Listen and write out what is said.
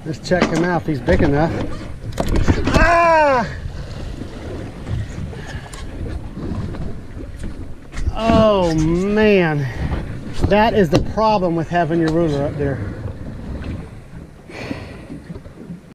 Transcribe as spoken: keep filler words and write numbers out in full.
Let's check him out if he's big enough. Ah! Oh man, that is the problem with having your ruler up there.